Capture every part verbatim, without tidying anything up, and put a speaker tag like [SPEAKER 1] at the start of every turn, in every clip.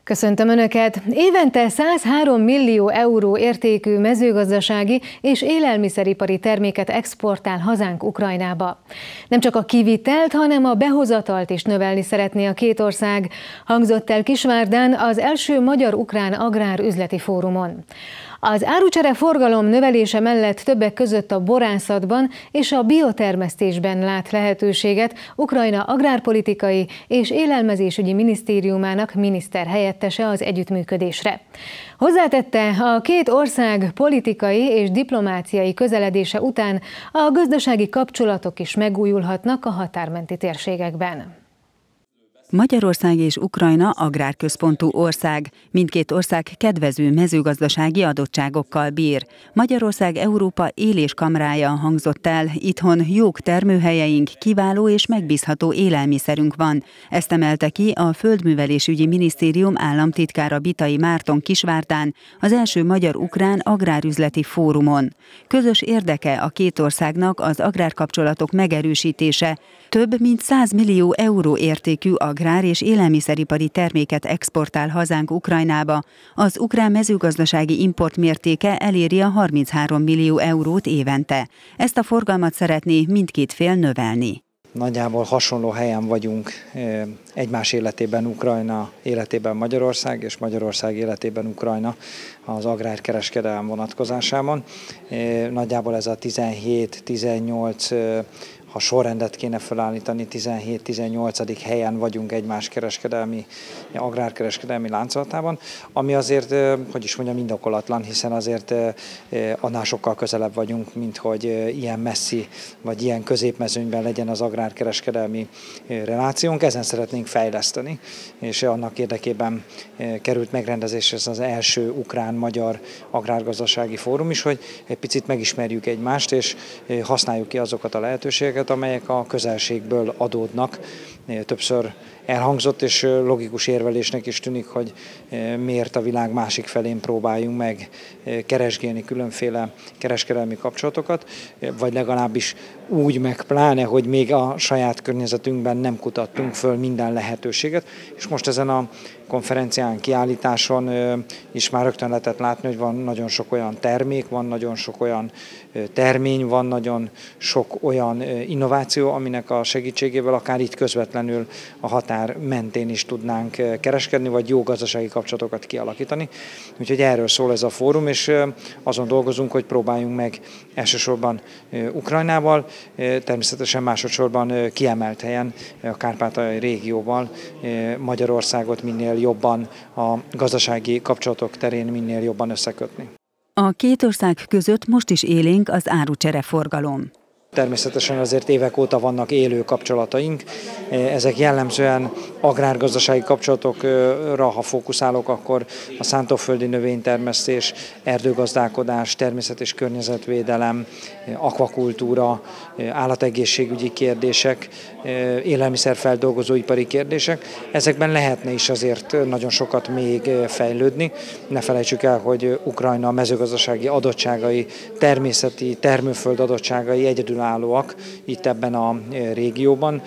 [SPEAKER 1] Köszöntöm Önöket! Évente százhárom millió euró értékű mezőgazdasági és élelmiszeripari terméket exportál hazánk Ukrajnába. Nem csak a kivitelt, hanem a behozatalt is növelni szeretné a két ország, hangzott el Kisvárdán az első magyar-ukrán agrárüzleti fórumon. Az árucsere forgalom növelése mellett többek között a borászatban és a biotermesztésben lát lehetőséget Ukrajna agrárpolitikai és élelmezésügyi minisztériumának miniszterhelyettese az együttműködésre. Hozzátette, a két ország politikai és diplomáciai közeledése után a gazdasági kapcsolatok is megújulhatnak a határmenti térségekben.
[SPEAKER 2] Magyarország és Ukrajna agrárközpontú ország. Mindkét ország kedvező mezőgazdasági adottságokkal bír. Magyarország Európa éléskamrája, hangzott el. Itthon jók termőhelyeink, kiváló és megbízható élelmiszerünk van. Ezt emelte ki a Földművelésügyi Minisztérium államtitkára Bitay Márton Kisvárdán az első magyar-ukrán agrárüzleti fórumon. Közös érdeke a két országnak az agrárkapcsolatok megerősítése. Több mint száz millió euró értékű agrár- és élelmiszeripari terméket exportál hazánk Ukrajnába. Az ukrán mezőgazdasági import mértéke eléri a harminchárom millió eurót évente. Ezt a forgalmat szeretné mindkét fél növelni.
[SPEAKER 3] Nagyjából hasonló helyen vagyunk egymás életében Ukrajna életében Magyarország, és Magyarország életében Ukrajna az agrárkereskedelem vonatkozásában. Nagyjából ez a tizenhét tizennyolc, ha sorrendet kéne felállítani, tizenhét-tizennyolcadik helyen vagyunk egymás kereskedelmi, agrárkereskedelmi láncolatában, ami azért, hogy is mondjam, indokolatlan, hiszen azért annál sokkal közelebb vagyunk, mint hogy ilyen messzi, vagy ilyen középmezőnyben legyen az agrárkereskedelmi relációnk. Ezen szeretnénk fejleszteni, és annak érdekében került megrendezésre ez az első ukrán-magyar agrárgazdasági fórum is, hogy egy picit megismerjük egymást, és használjuk ki azokat a lehetőségeket, amelyek a közelségből adódnak. Többször elhangzott, és logikus érvelésnek is tűnik, hogy miért a világ másik felén próbáljunk meg keresgélni különféle kereskedelmi kapcsolatokat, vagy legalábbis úgy meg pláne, hogy még a saját környezetünkben nem kutattunk föl minden lehetőséget, és most ezen a konferencián, kiállításon is már rögtön lehetett látni, hogy van nagyon sok olyan termék, van nagyon sok olyan termény, van nagyon sok olyan innováció, aminek a segítségével akár itt közvetlenül a határ mentén is tudnánk kereskedni, vagy jó gazdasági kapcsolatokat kialakítani. Úgyhogy erről szól ez a fórum, és azon dolgozunk, hogy próbáljunk meg elsősorban Ukrajnával, természetesen másodszorban kiemelt helyen a kárpátaljai régióval Magyarországot minél jobban a gazdasági kapcsolatok terén minél jobban összekötni.
[SPEAKER 2] A két ország között most is élénk az árucsere forgalom.
[SPEAKER 3] Természetesen azért évek óta vannak élő kapcsolataink. Ezek jellemzően agrárgazdasági kapcsolatokra, ha fókuszálok, akkor a szántóföldi növénytermesztés, erdőgazdálkodás, természet- és környezetvédelem, akvakultúra, állategészségügyi kérdések, élelmiszerfeldolgozóipari kérdések. Ezekben lehetne is azért nagyon sokat még fejlődni. Ne felejtsük el, hogy Ukrajna mezőgazdasági adottságai, természeti, termőföld adottságai egyedülállóak itt ebben a régióban.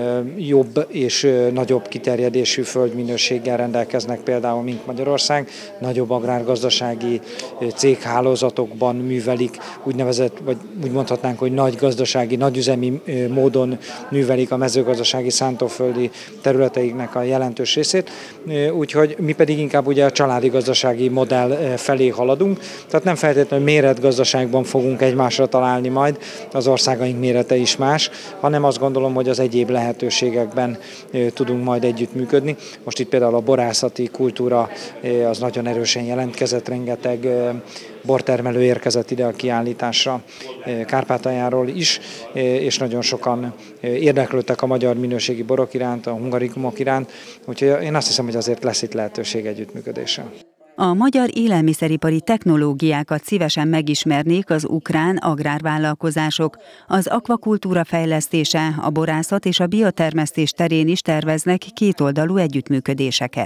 [SPEAKER 3] Jobb és nagyobb kiterjedésű földminőséggel rendelkeznek például, mint Magyarország. Nagyobb agrárgazdasági céghálózatokban művelik, úgynevezett, vagy úgy mondhatnánk, hogy nagy gazdasági, nagyüzemi módon művelik a mezőgazdasági szántóföldi területeiknek a jelentős részét. Úgyhogy mi pedig inkább ugye a családi gazdasági modell felé haladunk. Tehát nem feltétlenül méretgazdaságban fogunk egymásra találni majd, az országaink mérete is más, hanem azt gondolom, hogy az egyéb lehetőségekben tudunk majd együttműködni. Most itt például a borászati kultúra az nagyon erősen jelentkezett, rengeteg bortermelő érkezett ide a kiállításra Kárpátaljáról is, és nagyon sokan érdeklődtek a magyar minőségi borok iránt, a hungarikumok iránt, úgyhogy én azt hiszem, hogy azért lesz itt lehetőség együttműködésre.
[SPEAKER 2] A magyar élelmiszeripari technológiákat szívesen megismernék az ukrán agrárvállalkozások. Az akvakultúra fejlesztése, a borászat és a biotermesztés terén is terveznek kétoldalú együttműködéseket.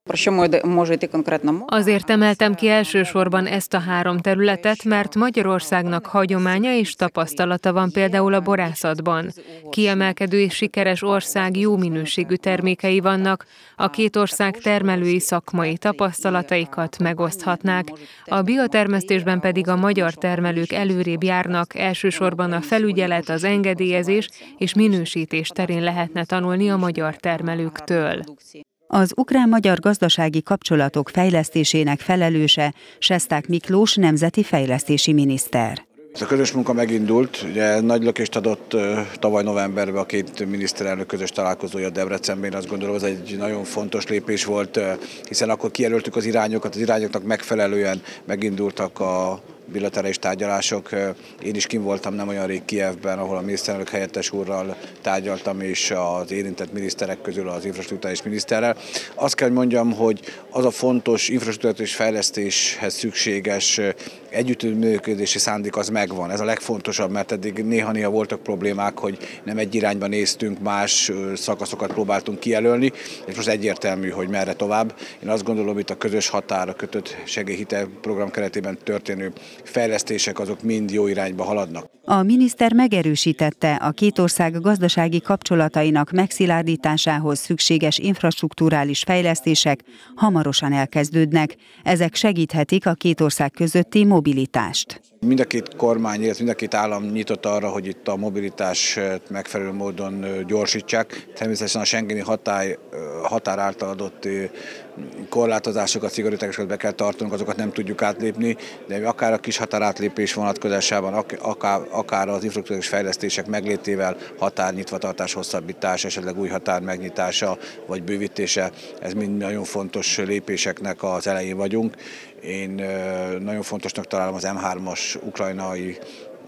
[SPEAKER 4] Azért emeltem ki elsősorban ezt a három területet, mert Magyarországnak hagyománya és tapasztalata van például a borászatban. Kiemelkedő és sikeres ország jó minőségű termékei vannak, a két ország termelői szakmai tapasztalataikat megoszthatnák, a biotermesztésben pedig a magyar termelők előrébb járnak, elsősorban a felügyelet, az engedélyezés és minősítés terén lehetne tanulni a magyar termelőktől.
[SPEAKER 2] Az ukrán-magyar gazdasági kapcsolatok fejlesztésének felelőse Sesták Miklós nemzeti fejlesztési miniszter.
[SPEAKER 5] Ez a közös munka megindult, ugye nagy lökést adott tavaly novemberben a két miniszterelnök közös találkozója Debrecenben. Azt gondolom, ez egy nagyon fontos lépés volt, hiszen akkor kijelöltük az irányokat, az irányoknak megfelelően megindultak a bilaterális tárgyalások. Én is kint voltam nem olyan rég Kijevben, ahol a miniszterelnök helyettes úrral tárgyaltam, és az érintett miniszterek közül az infrastruktúrális miniszterrel. Azt kell mondjam, hogy az a fontos infrastruktúrális fejlesztéshez szükséges együttműködési szándék az megvan. Ez a legfontosabb, mert eddig néha-néha voltak problémák, hogy nem egy irányba néztünk, más szakaszokat próbáltunk kijelölni, és most egyértelmű, hogy merre tovább. Én azt gondolom, itt a közös határa kötött segélyhitel program keretében történő fejlesztések azok mind jó irányba haladnak.
[SPEAKER 2] A miniszter megerősítette, a két ország gazdasági kapcsolatainak megszilárdításához szükséges infrastrukturális fejlesztések hamarosan elkezdődnek. Ezek segíthetik a két ország közötti mobilitást.
[SPEAKER 5] Mind a két kormány, illetve mind a két állam nyitott arra, hogy itt a mobilitás megfelelő módon gyorsítsák. Természetesen a schengeni hatály, határ által adott korlátozásokat, szigorításokat be kell tartanunk, azokat nem tudjuk átlépni, de akár a kis határátlépés vonatkozásában, akár, akár az infrastruktúrális fejlesztések meglétével határnyitvatartás, hosszabbítás, esetleg új határ megnyitása vagy bővítése, ez mind nagyon fontos lépéseknek az elején vagyunk. Én nagyon fontosnak találom az M hármas ukrajnai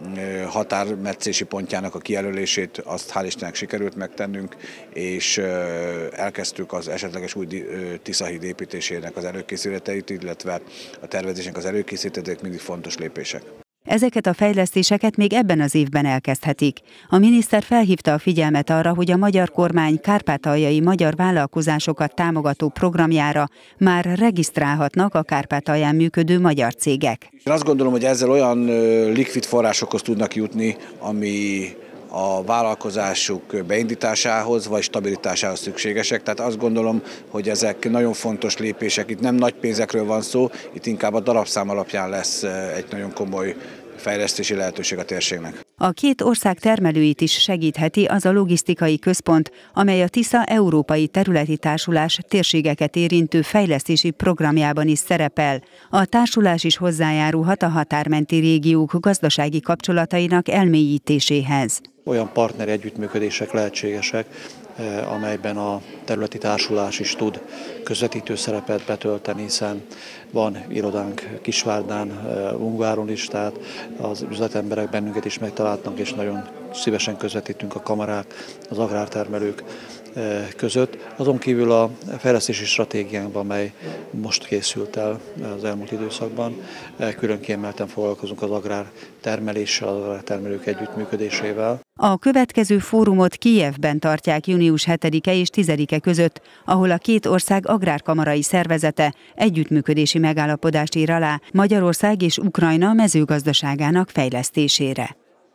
[SPEAKER 5] határmetszési pontjának a kijelölését, azt hál' Istennek sikerült megtennünk, és elkezdtük az esetleges új Tiszahíd építésének az előkészületeit, illetve a tervezésnek az előkészítők mindig fontos lépések.
[SPEAKER 2] Ezeket a fejlesztéseket még ebben az évben elkezdhetik. A miniszter felhívta a figyelmet arra, hogy a magyar kormány kárpátaljai magyar vállalkozásokat támogató programjára már regisztrálhatnak a Kárpátalján működő magyar cégek.
[SPEAKER 5] Én azt gondolom, hogy ezzel olyan likvid forrásokhoz tudnak jutni, ami a vállalkozásuk beindításához vagy stabilitásához szükségesek. Tehát azt gondolom, hogy ezek nagyon fontos lépések. Itt nem nagy pénzekről van szó, itt inkább a darabszám alapján lesz egy nagyon komoly fejlesztési lehetőség a térségnek.
[SPEAKER 2] A két ország termelőit is segítheti az a logisztikai központ, amely a Tisza Európai Területi Társulás térségeket érintő fejlesztési programjában is szerepel. A társulás is hozzájárulhat a határmenti régiók gazdasági kapcsolatainak elmélyítéséhez.
[SPEAKER 6] Olyan partneri együttműködések lehetségesek, amelyben a területi társulás is tud közvetítő szerepet betölteni, hiszen van irodánk Kisvárdán, Ungváron is, tehát az üzletemberek bennünket is megtalálnak, és nagyon szívesen közvetítünk a kamarák, az agrártermelők között. Azon kívül a fejlesztési stratégiánkban, amely most készült el az elmúlt időszakban, külön kiemelten foglalkozunk az agrártermeléssel, az agrártermelők együttműködésével.
[SPEAKER 2] A következő fórumot Kijevben tartják június hetedike és tizedike között, ahol a két ország agrárkamarai szervezete együttműködési megállapodást ír alá Magyarország és Ukrajna mezőgazdaságának fejlesztésére.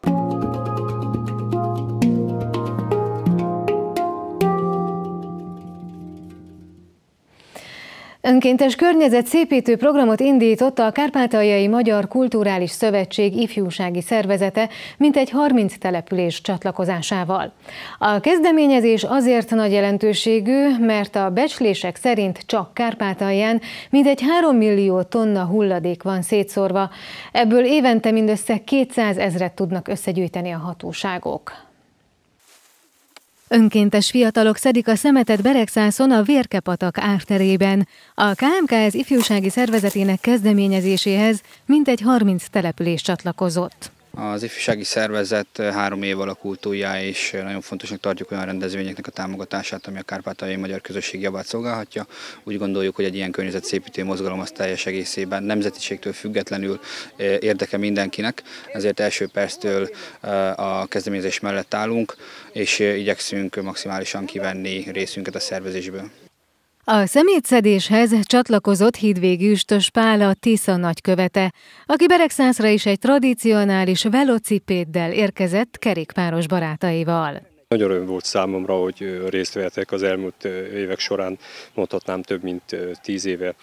[SPEAKER 1] Önkéntes környezetszépítő programot indított a Kárpátaljai Magyar Kulturális Szövetség ifjúsági szervezete mintegy harminc település csatlakozásával. A kezdeményezés azért nagy jelentőségű, mert a becslések szerint csak Kárpátalján mintegy három millió tonna hulladék van szétszórva, ebből évente mindössze kétszázezret tudnak összegyűjteni a hatóságok. Önkéntes fiatalok szedik a szemetet Beregszászon a Vérkepatak árterében. A ká em ká ez ifjúsági szervezetének kezdeményezéséhez mintegy harminc település csatlakozott.
[SPEAKER 7] Az ifjúsági szervezet három év alakult újjá, és nagyon fontosnak tartjuk olyan rendezvényeknek a támogatását, ami a kárpátaljai magyar közösség javát szolgálhatja. Úgy gondoljuk, hogy egy ilyen környezetszépítő mozgalom az teljes egészében nemzetiségtől függetlenül érdeke mindenkinek, ezért első perctől a kezdeményezés mellett állunk, és igyekszünk maximálisan kivenni részünket a szervezésből.
[SPEAKER 1] A szemétszedéshez csatlakozott Hidvégi Üstös Pál, a Tisza nagykövete, aki Beregszászra is egy tradicionális velocipéddel érkezett kerékpáros barátaival.
[SPEAKER 8] Nagy öröm volt számomra, hogy részt vettek az elmúlt évek során, mondhatnám több mint tíz éve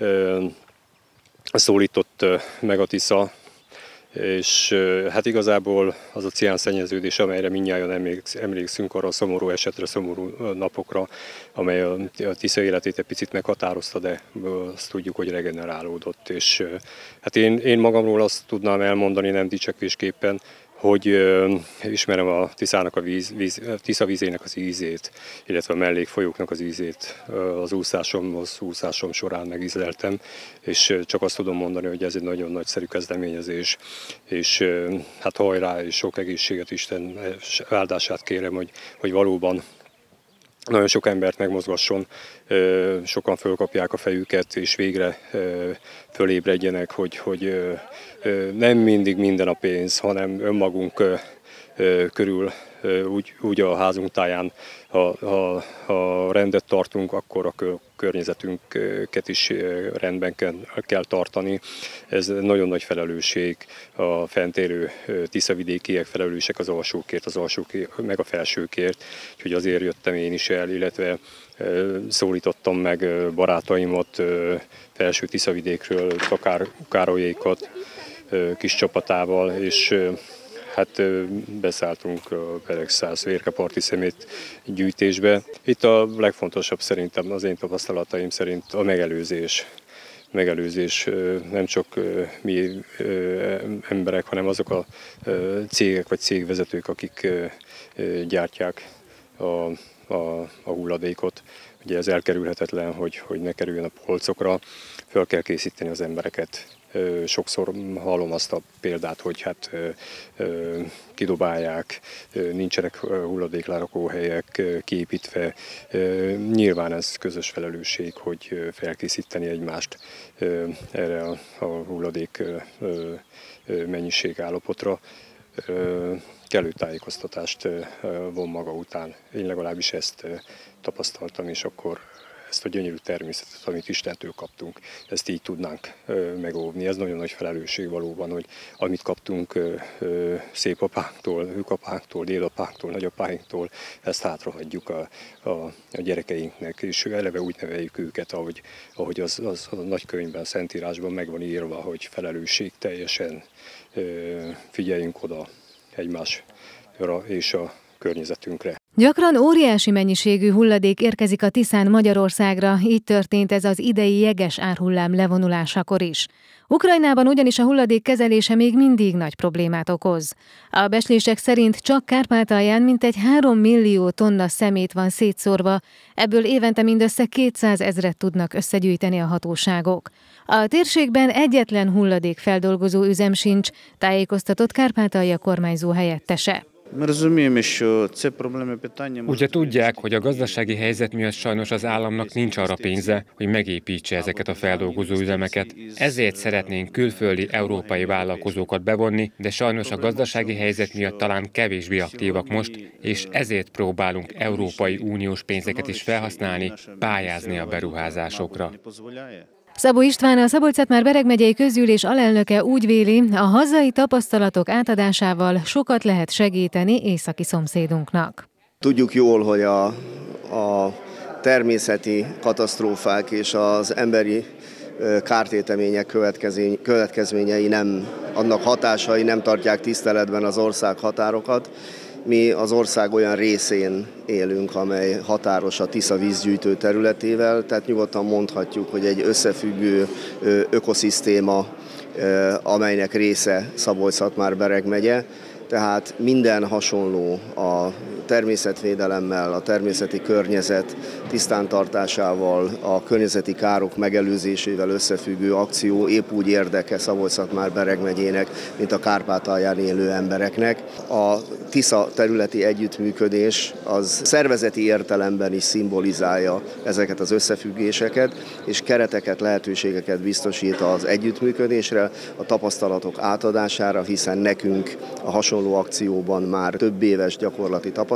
[SPEAKER 8] szólított meg a Tisza, és hát igazából az a ciánszennyeződés, amelyre mindnyájan emlékszünk, arra a szomorú esetre, szomorú napokra, amely a Tisza életét egy picit meghatározta, de azt tudjuk, hogy regenerálódott. És hát én, én magamról azt tudnám elmondani, nem dicsekvésképpen, hogy ö, ismerem a Tiszának a víz, víz, Tisza vízének az ízét, illetve a mellékfolyóknak az ízét. Az úszásomhoz, úszásom során megízleltem, és csak azt tudom mondani, hogy ez egy nagyon nagyszerű kezdeményezés, és ö, hát hajrá, és sok egészséget, Isten áldását kérem, hogy, hogy valóban nagyon sok embert megmozgasson, sokan fölkapják a fejüket, és végre fölébredjenek, hogy, hogy nem mindig minden a pénz, hanem önmagunk körül, úgy, úgy a házunk táján, ha, ha, ha rendet tartunk, akkor a környezetünket is rendben kell, kell tartani. Ez nagyon nagy felelősség, a fent élő tiszavidékiek felelősek az alsókért, az alsókért, meg a felsőkért, úgyhogy azért jöttem én is el, illetve szólítottam meg barátaimat felső Tiszavidékről, Takár Károlyékat kis csapatával, és hát beszálltunk a Beregszász vérkeparti szemét gyűjtésbe. Itt a legfontosabb szerintem az én tapasztalataim szerint a megelőzés. Megelőzés, nem csak mi emberek, hanem azok a cégek vagy cégvezetők, akik gyártják a, a, a hulladékot. Ugye ez elkerülhetetlen, hogy, hogy ne kerüljön a polcokra, fel kell készíteni az embereket. Sokszor hallom azt a példát, hogy hát kidobálják, nincsenek hulladéklerakóhelyek kiépítve. Nyilván ez közös felelősség, hogy felkészíteni egymást erre a hulladék mennyiség állapotra. Kellő tájékoztatást von maga után. Én legalábbis ezt tapasztaltam, és akkor ezt a gyönyörű természetet, amit Istentől kaptunk, ezt így tudnánk megóvni. Ez nagyon nagy felelősség valóban, hogy amit kaptunk szépapánktól, hőkapánktól, dédapánktól, nagyapáinktól, ezt hátrahagyjuk a, a, a gyerekeinknek, és eleve úgy neveljük őket, ahogy, ahogy az, az a nagykönyvben, a Szentírásban meg van írva, hogy felelősség teljesen figyeljünk oda egymásra és a környezetünkre.
[SPEAKER 1] Gyakran óriási mennyiségű hulladék érkezik a Tiszán Magyarországra, így történt ez az idei jeges árhullám levonulásakor is. Ukrajnában ugyanis a hulladék kezelése még mindig nagy problémát okoz. A becslések szerint csak Kárpátalján mintegy három millió tonna szemét van szétszórva, ebből évente mindössze kétszázezret tudnak összegyűjteni a hatóságok. A térségben egyetlen hulladékfeldolgozó üzem sincs, tájékoztatott Kárpátalja kormányzó helyettese.
[SPEAKER 9] Ugye tudják, hogy a gazdasági helyzet miatt sajnos az államnak nincs arra pénze, hogy megépítse ezeket a feldolgozó üzemeket. Ezért szeretnénk külföldi európai vállalkozókat bevonni, de sajnos a gazdasági helyzet miatt talán kevésbé aktívak most, és ezért próbálunk Európai Uniós pénzeket is felhasználni, pályázni a beruházásokra.
[SPEAKER 1] Szabó István, a Szabolcs-Szatmár-Bereg megyei közgyűlés alelnöke úgy véli, a hazai tapasztalatok átadásával sokat lehet segíteni északi szomszédunknak.
[SPEAKER 10] Tudjuk jól, hogy a, a természeti katasztrófák és az emberi kártétemények következményei nem, annak hatásai nem tartják tiszteletben az ország határokat. Mi az ország olyan részén élünk, amely határos a Tisza vízgyűjtő területével, tehát nyugodtan mondhatjuk, hogy egy összefüggő ökoszisztéma, amelynek része Szabolcs-Szatmár-Bereg megye, tehát minden hasonló a természetvédelemmel, a természeti környezet tisztántartásával, a környezeti károk megelőzésével összefüggő akció épp úgy érdeke Szabolcs-Szatmár-Bereg megyének, mint a Kárpátalján élő embereknek. A Tisza területi együttműködés az szervezeti értelemben is szimbolizálja ezeket az összefüggéseket, és kereteket, lehetőségeket biztosít az együttműködésre, a tapasztalatok átadására, hiszen nekünk a hasonló akcióban már több éves gyakorlati tapasztalatok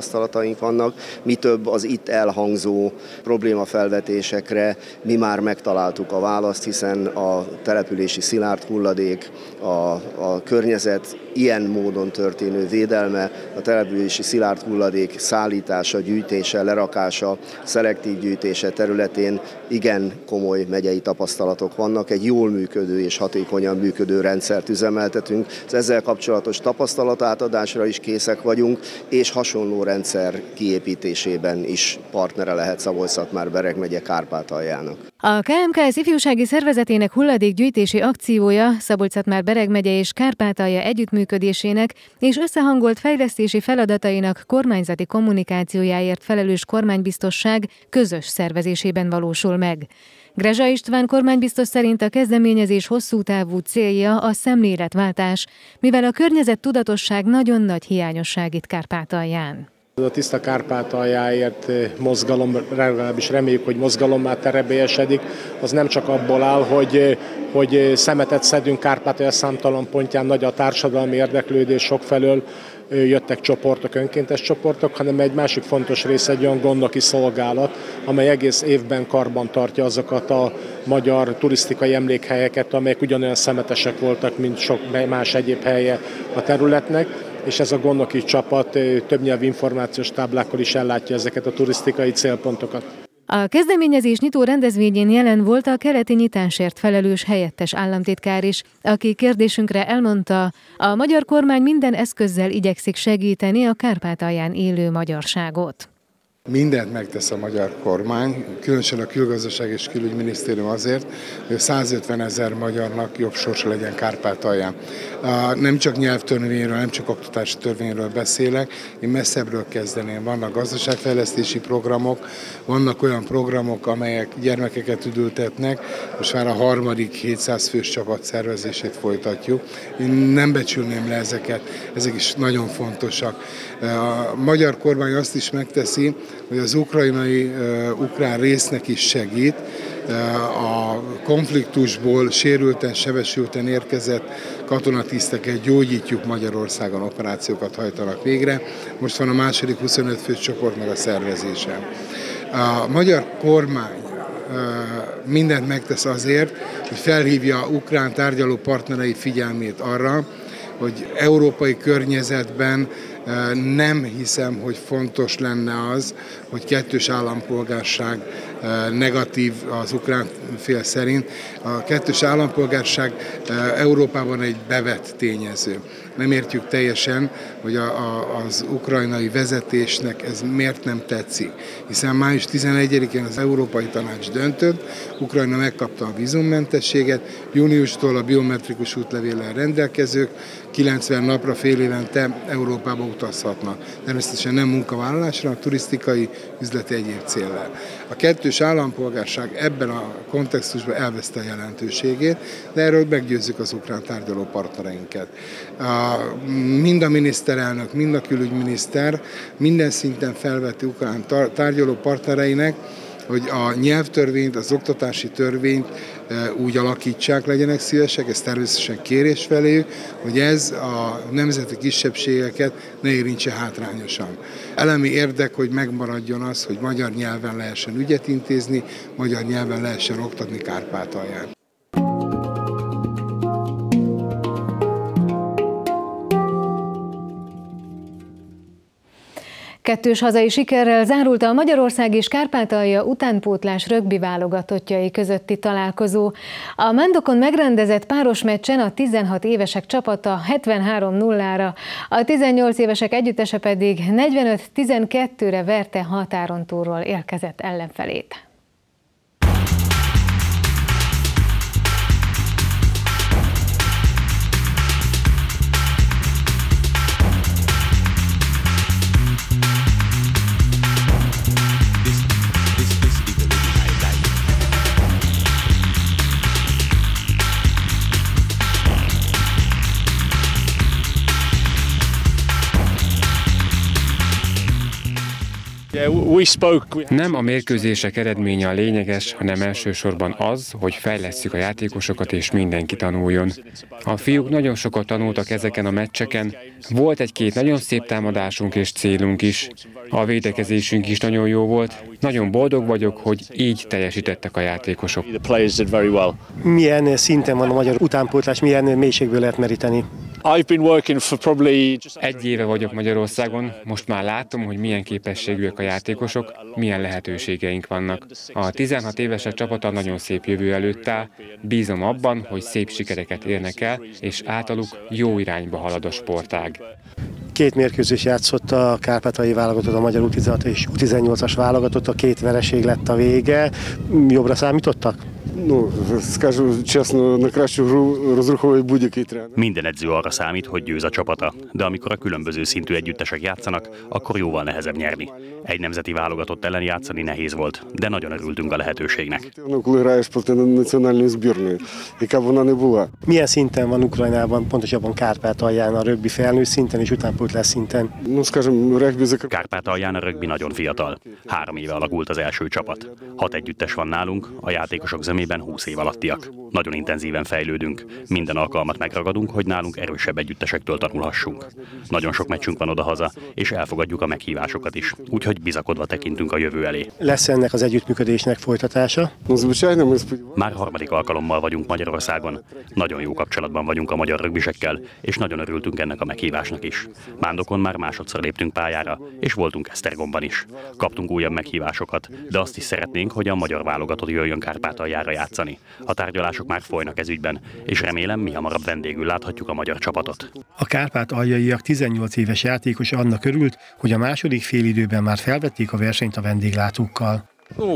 [SPEAKER 10] tapasztalataink vannak, mi több az itt elhangzó problémafelvetésekre mi már megtaláltuk a választ, hiszen a települési szilárd hulladék, a, a környezet ilyen módon történő védelme, a települési szilárd hulladék szállítása, gyűjtése, lerakása, szelektív gyűjtése területén igen komoly megyei tapasztalatok vannak. Egy jól működő és hatékonyan működő rendszert üzemeltetünk. Az ezzel kapcsolatos tapasztalatátadásra is készek vagyunk, és hasonló rendszer kiépítésében is partnere lehet Szabolcs-Szatmár-Bereg megye Kárpátaljának.
[SPEAKER 1] A ká em ká es ifjúsági szervezetének hulladékgyűjtési akciója Szabolcs-Szatmár-Bereg megye és Kárpátalja együttműködésének és összehangolt fejlesztési feladatainak kormányzati kommunikációjáért felelős kormánybiztosság közös szervezésében valósul meg. Grezsa István kormánybiztos szerint a kezdeményezés hosszú távú célja a szemléletváltás, mivel a környezettudatosság nagyon nagy hiányosság itt Kárpátalján.
[SPEAKER 11] A Tiszta Kárpátaljáért mozgalom, legalábbis reméljük, hogy mozgalommá terebélyesedik, az nem csak abból áll, hogy, hogy szemetet szedünk Kárpátalja számtalan pontján, nagy a társadalmi érdeklődés sokfelől, jöttek csoportok, önkéntes csoportok, hanem egy másik fontos része egy olyan gondnoki szolgálat, amely egész évben karban tartja azokat a magyar turisztikai emlékhelyeket, amelyek ugyanolyan szemetesek voltak, mint sok más egyéb helye a területnek, és ez a gondnoki csapat többnyelvű információs táblákkal is ellátja ezeket a turisztikai célpontokat.
[SPEAKER 1] A kezdeményezés nyitó rendezvényén jelen volt a keleti nyitásért felelős helyettes államtitkár is, aki kérdésünkre elmondta, a magyar kormány minden eszközzel igyekszik segíteni a Kárpátalján élő magyarságot.
[SPEAKER 12] Mindent megtesz a magyar kormány, különösen a Külgazdaság és Külügyminisztérium azért, hogy százötven ezer magyarnak jobb sorsa legyen Kárpátalján. Nem csak nyelvtörvényről, nem csak oktatási törvényről beszélek, én messzebbről kezdeném. Vannak gazdaságfejlesztési programok, vannak olyan programok, amelyek gyermekeket üdültetnek, most már a harmadik hétszáz fős csapat szervezését folytatjuk. Én nem becsülném le ezeket, ezek is nagyon fontosak. A magyar kormány azt is megteszi, hogy az ukrajnai, uh, ukrán résznek is segít. Uh, a konfliktusból sérülten, sebesülten érkezett katonatiszteket gyógyítjuk Magyarországon, operációkat hajtanak végre. Most van a második huszonöt fős csoportnak a szervezése. A magyar kormány uh, mindent megtesz azért, hogy felhívja ukrán tárgyaló partnerei figyelmét arra, hogy európai környezetben nem hiszem, hogy fontos lenne az, hogy kettős állampolgárság negatív az ukrán fél szerint. A kettős állampolgárság Európában egy bevett tényező. Nem értjük teljesen, hogy a, a, az ukrajnai vezetésnek ez miért nem tetszik. Hiszen május tizenegyedikén az Európai Tanács döntött, Ukrajna megkapta a vízummentességet, júniustól a biometrikus útlevéllel rendelkezők kilencven napra, fél évente Európába utazhatnak. Természetesen nem munkavállalásra, hanem turisztikai, üzleti egyéb céllal. A kettős állampolgárság ebben a kontextusban elveszte a jelentőségét, de erről meggyőzzük az ukrán tárgyaló partnereinket. Mind a miniszterelnök, mind a külügyminiszter minden szinten felveti ukrán tárgyaló partnereinek, hogy a nyelvtörvényt, az oktatási törvényt úgy alakítsák, legyenek szívesek, ez természetesen kérés feléjük, hogy ez a nemzeti kisebbségeket ne érintse hátrányosan. Elemi érdek, hogy megmaradjon az, hogy magyar nyelven lehessen ügyet intézni, magyar nyelven lehessen oktatni Kárpátalján.
[SPEAKER 1] Kettős hazai sikerrel zárult a Magyarország és Kárpátalja utánpótlás rögbi válogatottjai közötti találkozó. A Mandokon megrendezett páros meccsen a tizenhat évesek csapata hetvenhárom nullára, a tizennyolc évesek együttese pedig negyvenöt tizenkettőre verte határon túlról érkezett ellenfelét.
[SPEAKER 9] Nem a mérkőzések eredménye a lényeges, hanem elsősorban az, hogy fejlesszük a játékosokat és mindenki tanuljon. A fiúk nagyon sokat tanultak ezeken a meccseken, volt egy-két nagyon szép támadásunk és célunk is. A védekezésünk is nagyon jó volt, nagyon boldog vagyok, hogy így teljesítettek a játékosok.
[SPEAKER 13] Milyen szinten van a magyar utánpótlás, milyen mélységből lehet meríteni?
[SPEAKER 9] Egy éve vagyok Magyarországon, most már látom, hogy milyen képességűek a játékosok, milyen lehetőségeink vannak. A tizenhat éves csapata nagyon szép jövő előtt áll, bízom abban, hogy szép sikereket érnek el, és általuk jó irányba halad a sportág.
[SPEAKER 13] Két mérkőzés játszott a kárpátaljai válogatott, a magyar U tizenhat és U tizennyolcas válogatott, a két vereség lett a vége. Jobbra számítottak?
[SPEAKER 14] Minden edző arra számít, hogy győz a csapata, de amikor a különböző szintű együttesek játszanak, akkor jóval nehezebb nyerni. Egy nemzeti válogatott ellen játszani nehéz volt, de nagyon örültünk a lehetőségnek.
[SPEAKER 13] Milyen szinten van Ukrajnában, pontosabban Kárpátalján a rögbi felnőtt szinten és utánpótlás szinten?
[SPEAKER 14] Kárpátalján a rögbi nagyon fiatal. Három éve alakult az első csapat. Hat együttes van nálunk, a játékosok zömében húsz év alattiak. Nagyon intenzíven fejlődünk. Minden alkalmat megragadunk, hogy nálunk erősebb együttesektől tanulhassunk. Nagyon sok meccsünk van odahaza, és elfogadjuk a meghívásokat is. Úgyhogy bizakodva tekintünk a jövő elé.
[SPEAKER 13] Lesz ennek az együttműködésnek folytatása?
[SPEAKER 14] Már harmadik alkalommal vagyunk Magyarországon. Nagyon jó kapcsolatban vagyunk a magyar rögbisekkel, és nagyon örültünk ennek a meghívásnak is. Mándokon már másodszor léptünk pályára, és voltunk Esztergomban is. Kaptunk újabb meghívásokat, de azt is szeretnénk, hogy a magyar válogatott jöjjön Kárpátaljára játszani. A tárgyalások már folynak ez ügyben, és remélem mihamarabb vendégül láthatjuk a magyar csapatot.
[SPEAKER 13] A kárpátaljaiak tizennyolc éves játékosa annak örült, hogy a második félidőben már felvették a versenyt a vendéglátókkal.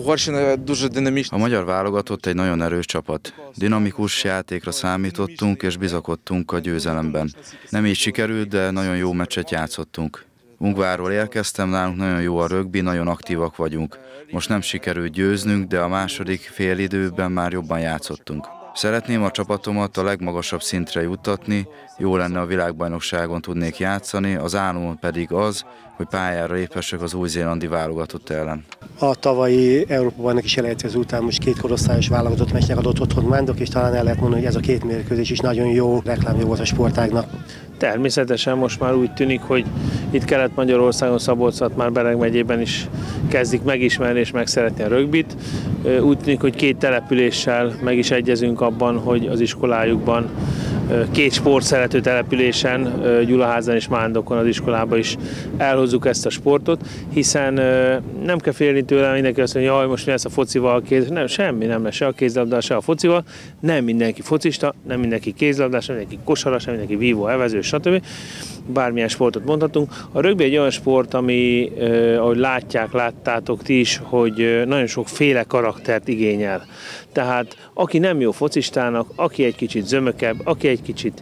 [SPEAKER 15] A magyar válogatott egy nagyon erős csapat. Dinamikus játékra számítottunk és bizakodtunk a győzelemben. Nem így sikerült, de nagyon jó meccset játszottunk. Ungvárról érkeztem, nálunk nagyon jó a rögbi, nagyon aktívak vagyunk. Most nem sikerült győznünk, de a második félidőben már jobban játszottunk. Szeretném a csapatomat a legmagasabb szintre juttatni, jó lenne a világbajnokságon tudnék játszani, az álmom pedig az, hogy pályára léphessek az új-zélandi válogatott ellen.
[SPEAKER 13] A tavalyi Európa-bajnoki selejtező után most két korosztályos válogatott meccsnek adott otthon Mándok, és talán el lehet mondani, hogy ez a két mérkőzés is nagyon jó reklámja volt a sportágnak.
[SPEAKER 16] Természetesen most már úgy tűnik, hogy itt Kelet-Magyarországon, Szabolcs-Szatmár-Bereg megyében is kezdik megismerni és megszeretni a rögbit. Úgy tűnik, hogy két településsel meg is egyezünk abban, hogy az iskolájukban két sportszerető településen, Gyulaházán és Mándokon az iskolában is elhozzuk ezt a sportot, hiszen nem kell félni tőle, mindenki azt mondja, hogy most mi lesz a focival, a kéz... nem, semmi nem lesz se a kézlabdás, se a focival, nem mindenki focista, nem mindenki kézlabdás, nem mindenki kosaras, nem mindenki vívó, evező, stb. Bármilyen sportot mondhatunk. A rögbi egy olyan sport, ami, ahogy látják, láttátok ti is, hogy nagyon sokféle karaktert igényel. Tehát aki nem jó focistának, aki egy kicsit zömökebb, aki egy kicsit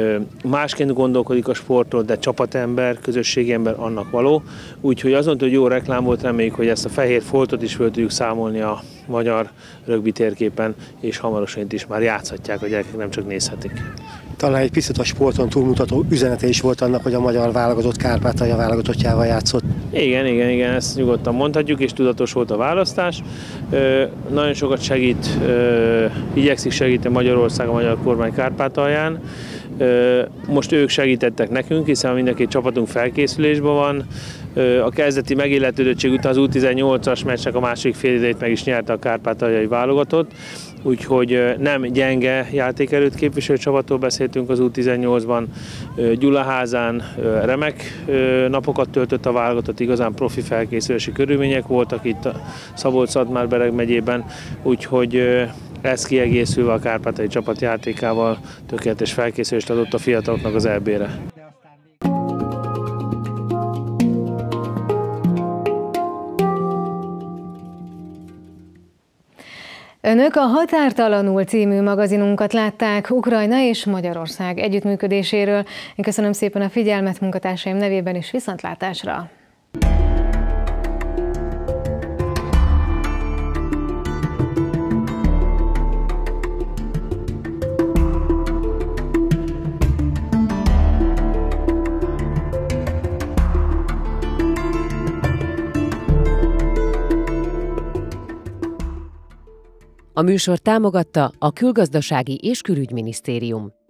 [SPEAKER 16] másként gondolkodik a sportról, de csapatember, közösségi ember, annak való. Úgyhogy azon, hogy jó reklám volt, reméljük, hogy ezt a fehér foltot is föl tudjuk számolni a magyar rögbi térképen, és hamarosan itt is már játszhatják, a gyerekek nem csak nézhetik.
[SPEAKER 13] Talán egy picit a sporton túlmutató üzenete is volt annak, hogy a magyar válogatott Kárpátalja válogatottjával játszott.
[SPEAKER 16] Igen, igen, igen, ezt nyugodtan mondhatjuk, és tudatos volt a választás. Ö, nagyon sokat segít, ö, igyekszik segíteni Magyarország, a magyar kormány Kárpátalján. Ö, most ők segítettek nekünk, hiszen mindenki csapatunk felkészülésben van. Ö, a kezdeti megilletődöttség után az U tizennyolcas meccsnek a második félidejét meg is nyerte a kárpátaljai válogatott. Úgyhogy nem gyenge játékerőt képviselő csapattól beszéltünk az U tizennyolcban. Gyulaházán remek napokat töltött a válogatott, igazán profi felkészülési körülmények voltak itt a Szabolcs-Szatmár-Bereg megyében, úgyhogy ez kiegészülve a kárpátaljai csapat játékával tökéletes felkészülést adott a fiataloknak az é bé-re.
[SPEAKER 1] Önök a Határtalanul című magazinunkat látták Ukrajna és Magyarország együttműködéséről. Én köszönöm szépen a figyelmet munkatársaim nevében, és viszontlátásra!
[SPEAKER 17] A műsor támogatta a Külgazdasági és Külügyminisztérium.